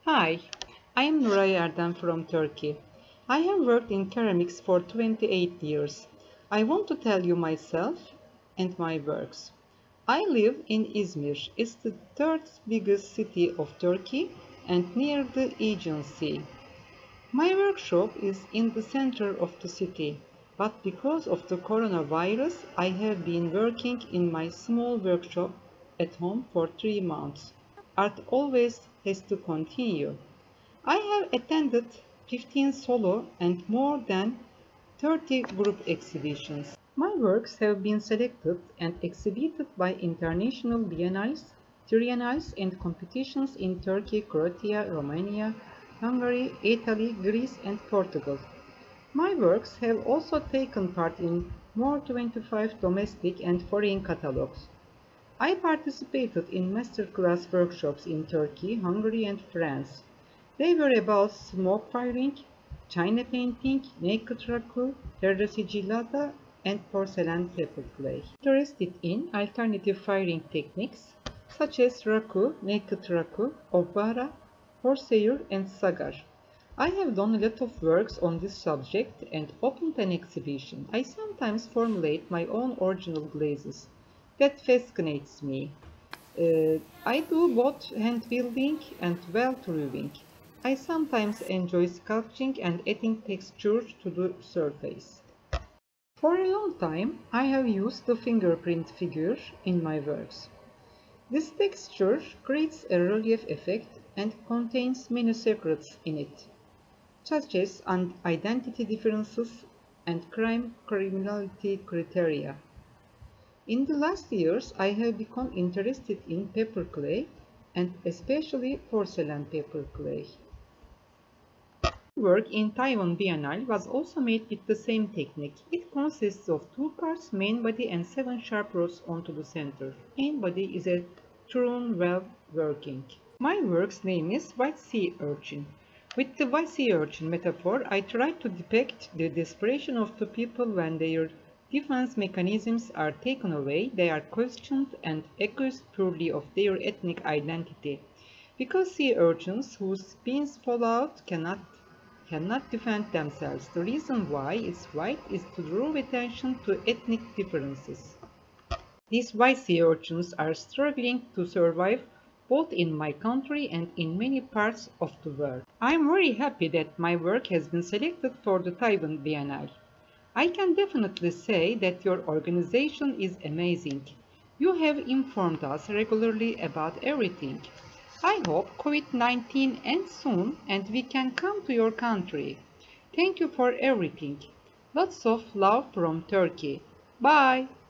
Hi, I am Nuray Erdem from Turkey. I have worked in ceramics for 28 years. I want to tell you myself and my works. I live in Izmir. It's the third biggest city of Turkey and near the Aegean Sea. My workshop is in the center of the city, but because of the coronavirus, I have been working in my small workshop at home for 3 months. Art always has to continue. I have attended 15 solo and more than 30 group exhibitions. My works have been selected and exhibited by international biennales, triennales and competitions in Turkey, Croatia, Romania, Hungary, Italy, Greece and Portugal. My works have also taken part in more 25 domestic and foreign catalogs. I participated in masterclass workshops in Turkey, Hungary and France. They were about smoke firing, china painting, naked raku, terra sigillata, and porcelain pepper clay. Interested in alternative firing techniques such as raku, naked raku, obara, horsehair, and sagar. I have done a lot of works on this subject and opened an exhibition. I sometimes formulate my own original glazes. That fascinates me. I do both hand building and weld reving. I sometimes enjoy sculpting and adding texture to the surface. For a long time, I have used the fingerprint figure in my works. This texture creates a relief effect and contains many secrets in it, such as identity differences and criminality criteria. In the last years, I have become interested in paper clay and especially porcelain paper clay. Work in Taiwan Biennale was also made with the same technique. It consists of two parts, main body and 7 sharp rods onto the center. Main body is a thrown well working. My work's name is White Sea Urchin. With the white sea urchin metaphor, I tried to depict the desperation of the people when their defense mechanisms are taken away, they are questioned and accused purely of their ethnic identity. Because sea urchins whose spines fall out cannot defend themselves. The reason why it's white is to draw attention to ethnic differences. These white sea urchins are struggling to survive both in my country and in many parts of the world. I am very happy that my work has been selected for the Taiwan Biennale. I can definitely say that your organization is amazing. You have informed us regularly about everything. I hope COVID-19 ends soon and we can come to your country. Thank you for everything. Lots of love from Turkey. Bye.